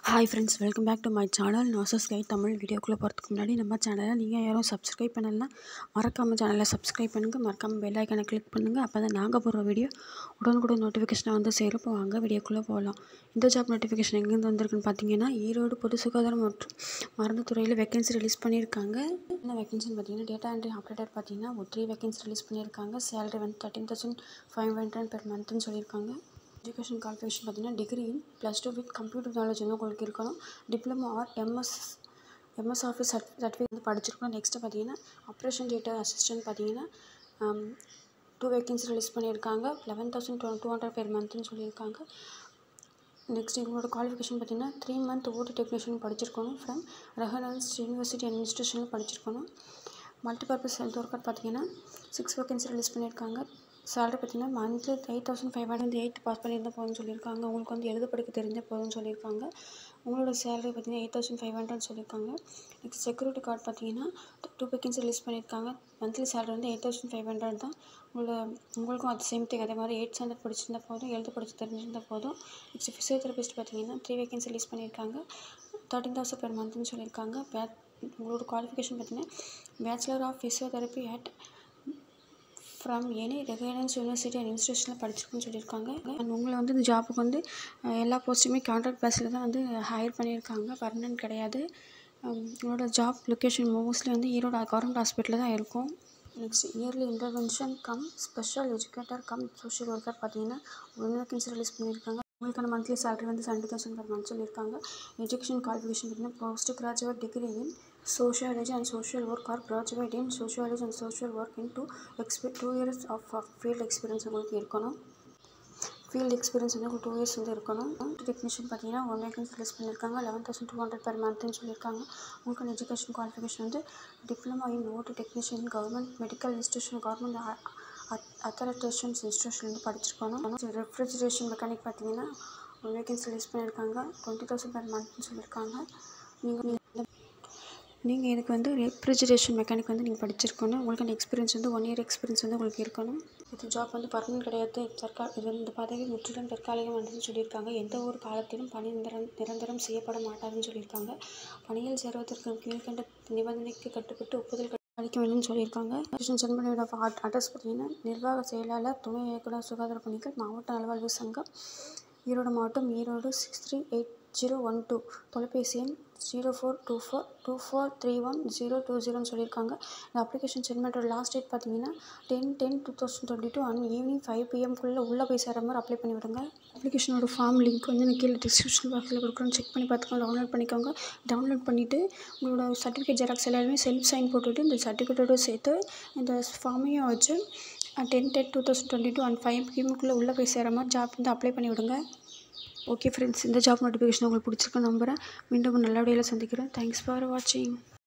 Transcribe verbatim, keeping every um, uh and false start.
Hi friends, welcome back to my channel Nurses Guide Tamil. வீடியோக்குள்ளே போகிறதுக்கு முன்னாடி நம்ம சேனலை நீங்கள் யாரும் சப்ஸ்கிரைப் பண்ணலன்னா மறக்காமல் சேனலை சப்ஸ்கிரைப் பண்ணுங்கள், மறக்காமல் பெல் ஐக்கானை கிளிக் பண்ணுங்கள். அப்போ தான் நாங்கள் போடுற வீடியோ உடனுக்குடன் நோட்டிஃபிகேஷனை வந்து சேரப்போ வாங்க வீடியோக்குள்ளே போகலாம். இந்த ஜாப் நோட்டிஃபிகேஷன் எங்கேருந்து வந்திருக்குன்னு பார்த்தீங்கன்னா, ஈரோடு பொது சுகாதாரம் மற்றும் மருந்து துறையில் வேகன்சி ரிலீஸ் பண்ணியிருக்காங்க. என்ன வேகன்சின்னு பார்த்தீங்கன்னா, டேட்டா என்ட்ரி ஆப்ரேட்டர் பார்த்தீங்கன்னா ஒரு த்ரீ வேகன்சி ரிலீஸ் பண்ணியிருக்காங்க. சேலரி வந்து thirteen thousand five hundred per மந்த்னு சொல்லியிருக்காங்க. எஜுகேஷன் குவாலிஃபிகேஷன் பார்த்தீங்கன்னா, degree in plus two with computer knowledge வந்து உங்களுக்கு இருக்கணும். Diploma or MS MS office cert certificate வந்து படிச்சிருக்கணும். நெக்ஸ்ட்டு பார்த்தீங்கன்னா, ஆப்ரேஷன் தியேட்டர் அசிஸ்டன்ட் பார்த்தீங்கன்னா டூ வேகன்சி ரிலீஸ் பண்ணியிருக்காங்க. Eleven thousand two two hundred per மந்த்னு சொல்லியிருக்காங்க. நெக்ஸ்ட் இவங்களோட குவாலிஃபிகேஷன் பார்த்தீங்கன்னா, த்ரீ மந்த் ஓடி டெக்னீஷியன் படிச்சிருக்கணும். ஃப்ரம் ரெஹனன்ஸ் யூனிவர்சிட்டி அண்ட் இன்ஸ்டியூஷனில் படிச்சிருக்கணும். மல்டிபர்பஸ் ஹெல்த் ஒர்க்கர் பார்த்தீங்கன்னா சிக்ஸ் வேகன்சி ரிலீஸ் பண்ணியிருக்காங்க. சேலரி பார்த்தீங்கன்னா monthly eight thousand five hundred eight pass பண்ணியிருந்தால் போதும்னு சொல்லியிருக்காங்க. உங்களுக்கு வந்து எழுத படிக்க தெரிஞ்ச போதும்னு சொல்லியிருக்காங்க. உங்களோட சேலரி பார்த்தீங்கன்னா எயிட் தௌசண்ட் ஃபைவ் ஹண்ட்ரட் சொல்லியிருக்காங்க. நெக்ஸ்ட் செக்யூரிட்டி கார்டு பார்த்தீங்கன்னா டூ வேகன்சி ரிலீஸ் பண்ணியிருக்காங்க. மந்த்லி சேலரி வந்து எயிட் தௌசண்ட் ஃபைவ் ஹண்ட்ரட் தான். உங்களை உங்களுக்கும் அது சேம் திங் அதே மாதிரி எயிட் ஸ்டாண்டர்ட் படிச்சிருந்தால் போதும், எழுத படிச்சு தெரிஞ்சிருந்தால் போதும். நெக்ஸ்ட் ஃபிசியோதெரபிஸ்ட் பார்த்தீங்கன்னா த்ரீ வேகன்சி ரிலீஸ் பண்ணியிருக்காங்க. தேர்ட்டின் தௌசண்ட் பெர் மந்த்னு சொல்லியிருக்காங்க. பே உங்களோட குவாலிஃபிகேஷன் பார்த்தீங்கன்னா bachelor of physiotherapy at from any recognised university and இன்ஸ்டியூஷனில் படிச்சிருக்குன்னு சொல்லியிருக்காங்க. அண்ட் உங்களை வந்து இந்த ஜாப்புக்கு வந்து எல்லா போஸ்ட்டுமே கான்ட்ராக்ட் பேஸில் தான் வந்து ஹையர் பண்ணியிருக்காங்க, பர்மனெண்ட் கிடையாது. உங்களோட ஜாப் லொக்கேஷன் மோஸ்ட்லி வந்து ஈரோடு கவர்மெண்ட் ஹாஸ்பிட்டலில் தான் இருக்கும். Next early intervention cum special educator cum social worker பார்த்தீங்கன்னா ஒன் வேகன்சி ரிலீஸ் பண்ணியிருக்காங்க. உங்களுக்கான மந்த்லி சேலரி வந்து செவன்ட்டி தௌசண்ட் பர் மந்த் சொல்லியிருக்காங்க. எஜுகேஷன் குவாலிஃபிகேஷன் பார்த்தீங்கன்னா post graduate degree in sociology and social work or graduate in sociology and social work in two exp two years of field experience உங்களுக்கு இருக்கணும். Field experience வந்து உங்களுக்கு two years வந்து இருக்கணும். Technician பார்த்தீங்கன்னா one vacancy release பண்ணியிருக்காங்க. Eleven thousand two hundred per மந்த்னு சொல்லியிருக்காங்க. உங்களுக்கு எஜுகேஷன் குவாலிஃபிகேஷன் வந்து diploma in OT technician government medical institution government authorisations institution வந்து படிச்சிருக்கணும். ரெஃப்ரிஜரேஷன் மெக்கானிக் பார்த்தீங்கன்னா ஒன் வேகன்சி ரிலீஸ் பண்ணியிருக்காங்க. டுவெண்ட்டி தௌசண்ட் பெர் மந்த்னு சொல்லியிருக்காங்க. நீங்கள் நீங்கள் இதுக்கு வந்து ரெஃப்ரிஜரேஷன் மெக்கானிக் வந்து நீங்கள் படிச்சிருக்கணும். உங்களுக்கு அந்த எக்ஸ்பீரியன்ஸ் வந்து ஒன் இயர் எக்ஸ்பீரியன்ஸ் வந்து உங்களுக்கு இருக்கணும். இது ஜாப் வந்து பர்மனெண்ட் கிடையாது, தற்கா இது இந்த பதவி முற்றிலும் தற்காலிகமானதுன்னு சொல்லியிருக்காங்க. எந்த ஒரு காலத்திலும் பணி நிரந்தரம் நிரந்தரம் செய்யப்பட மாட்டாதுன்னு சொல்லியிருக்காங்க. பணியில் சேருவதற்கு கீழ்கண்ட நிபந்தனைக்கு கட்டுப்பட்டு ஒப்புதல் அளிக்க வேண்டும்னு சொல்லியிருக்காங்க. சென்ட் பண்ணிவிட அட்ரஸ் பார்த்தீங்கன்னா நிர்வாக செயலாளர், துணை இயக்குனர், சுகாதார பணிகள், மாவட்ட நலவாழ்வு சங்கம், ஈரோடு மாவட்டம், Erode six three eight zero one two, தொலைபேசி எண் zero four two four two four three one zero two ஜீரோன்னு சொல்லியிருக்காங்க. இந்த அப்ளிகேஷன் சென்ட் பண்ணுற லாஸ்ட் டேட் பார்த்தீங்கன்னா ten ten two thousand twenty two and evening five பிஎம்குள்ளே உள்ளே போய் சேர மாதிரி அப்ளை பண்ணி விடுங்க. அப்ளிகேஷனோட ஃபார்ம் லிங்க் வந்து நான் கீழே டிஸ்கிரிப்ஷன் பாக்ஸில் கொடுக்குறோன்னு செக் பண்ணி பார்த்துக்கோங்க, டவுன்லோட் பண்ணிக்கோங்க. டவுன்லோட் பண்ணிவிட்டு உங்களோட சர்டிஃபிகேட் ஜெராக்ஸ் எல்லாருமே செல்ஃப் சைன் போட்டுவிட்டு இந்த சர்டிஃபிகேட்டோடு சேர்த்து இந்த ஃபார்மையும் வச்சு ten ten two thousand twenty two and five பிஎம்குள்ளே உள்ளே போய் சேர மாதிரி ஜாப் வந்து அப்ளை பண்ணி விடுங்க. ஓகே ஃப்ரெண்ட்ஸ், இந்த ஜாப் நோட்டிஃபிகேஷன் உங்களுக்கு பிடிச்சிருக்க நம்புகிறேன். மீண்டும் நல்ல வீடியோவில் சந்திக்கிறேன். தேங்க்ஸ் ஃபார் வாட்சிங்.